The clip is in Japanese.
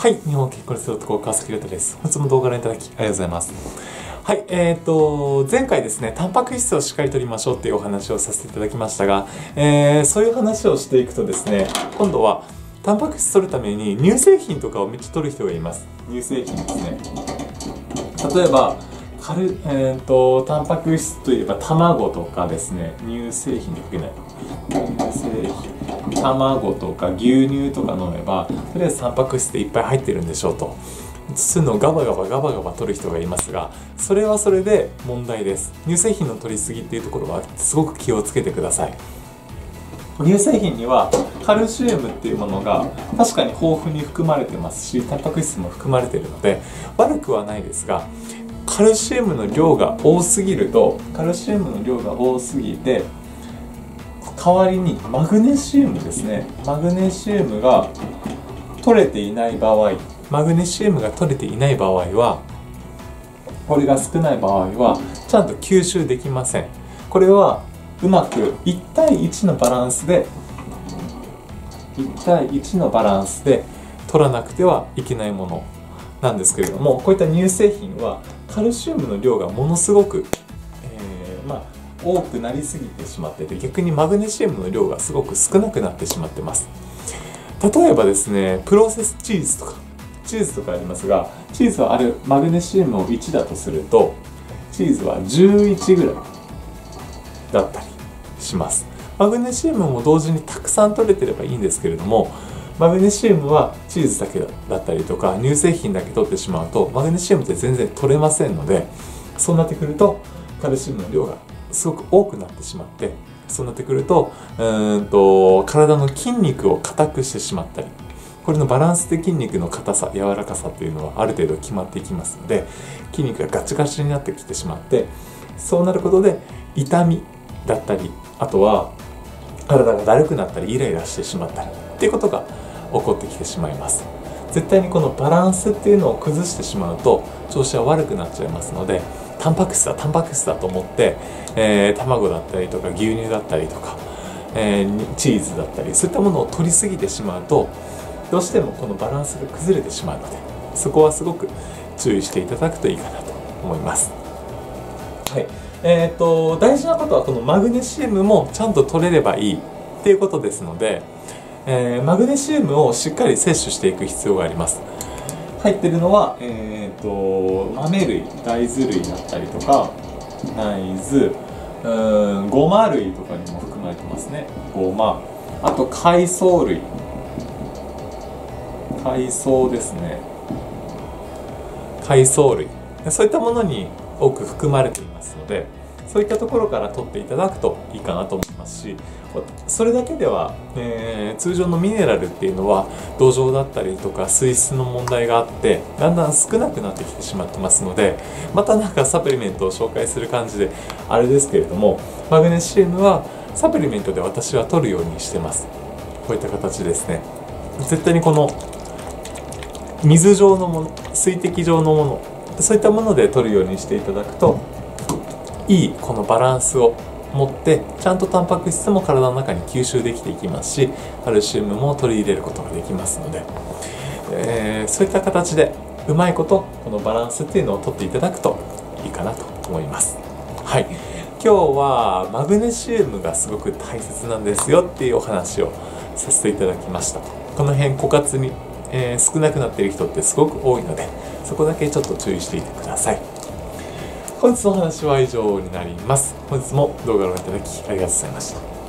はい、日本結婚する男、川崎亮太です。本日も動画をご覧いただきありがとうございます。はい、前回ですね、タンパク質をしっかりとりましょうっていうお話をさせていただきましたが、そういう話をしていくとですね、今度はタンパク質取るために乳製品とかをめっちゃ取る人がいます。乳製品ですね。例えば、タンパク質といえば卵とかですね、乳製品でかけない。乳製品、卵とか牛乳とか飲めば、とりあえずタンパク質っていっぱい入ってるんでしょうと。そういうのをガバガバ取る人がいますが、それはそれで問題です。乳製品の取りすぎっていうところはすごく気をつけてください。乳製品にはカルシウムっていうものが確かに豊富に含まれてますし、タンパク質も含まれているので悪くはないですが、カルシウムの量が多すぎると、代わりにマグネシウムですね、マグネシウムが取れていない場合は、これが少ない場合はちゃんと吸収できません。これはうまく1対1のバランスで取らなくてはいけないものなんですけれども、こういった乳製品はカルシウムの量がものすごく、多くなりすぎてしまってて、逆にマグネシウムの量がすごく少なくなってしまってます。例えばですね、プロセスチーズとかありますが、チーズはマグネシウムを1だとすると、チーズは11ぐらいだったりします。マグネシウムも同時にたくさん取れてればいいんですけれども、マグネシウムはチーズだけだったりとか乳製品だけ取ってしまうとマグネシウムって全然取れませんので、そうなってくるとカルシウムの量がすごく多くなってしまって、そうなってくると体の筋肉を硬くしてしまったり、これのバランスで筋肉の硬さ、柔らかさっていうのはある程度決まっていきますので、筋肉がガチガチになってきてしまって、そうなることで痛みだったり、あとは体がだるくなったりイライラしてしまったりっていうことが起こってきてしまいます。絶対にこのバランスっていうのを崩してしまうと調子は悪くなっちゃいますので、タンパク質だと思って、卵だったりとか牛乳だったりとか、チーズだったり、そういったものを取りすぎてしまうとどうしてもこのバランスが崩れてしまうので、そこはすごく注意していただくといいかなと思います。はい、大事なことはこのマグネシウムもちゃんと取れればいいっていうことですので、マグネシウムをしっかり摂取していく必要があります。入ってるのは、豆類、大豆類だったりとか、大豆、ごま類とかにも含まれてますね。ごま、あと海藻類、海藻ですね、海藻類、そういったものに多く含まれていますので、そういったところから取っていただくといいかなと思いますし、それだけでは、通常のミネラルっていうのは土壌だったりとか水質の問題があってだんだん少なくなってきてしまってますので、またなんかサプリメントを紹介する感じであれですけれども、マグネシウムはサプリメントで私は取るようにしてます。こういった形ですね。絶対にこの水状のもの、水滴状のもの、そういったもので取るようにしていただくといいこのバランスを持って、ちゃんとタンパク質も体の中に吸収できていきますし、カルシウムも取り入れることができますので、そういった形でうまいことこのバランスっていうのを取っていただくといいかなと思います。はい、今日はマグネシウムがすごく大切なんですよっていうお話をさせていただきました。この辺枯渇に、少なくなっている人ってすごく多いので、そこだけちょっと注意していてください。本日のお話は以上になります。本日も動画をご覧いただきありがとうございました。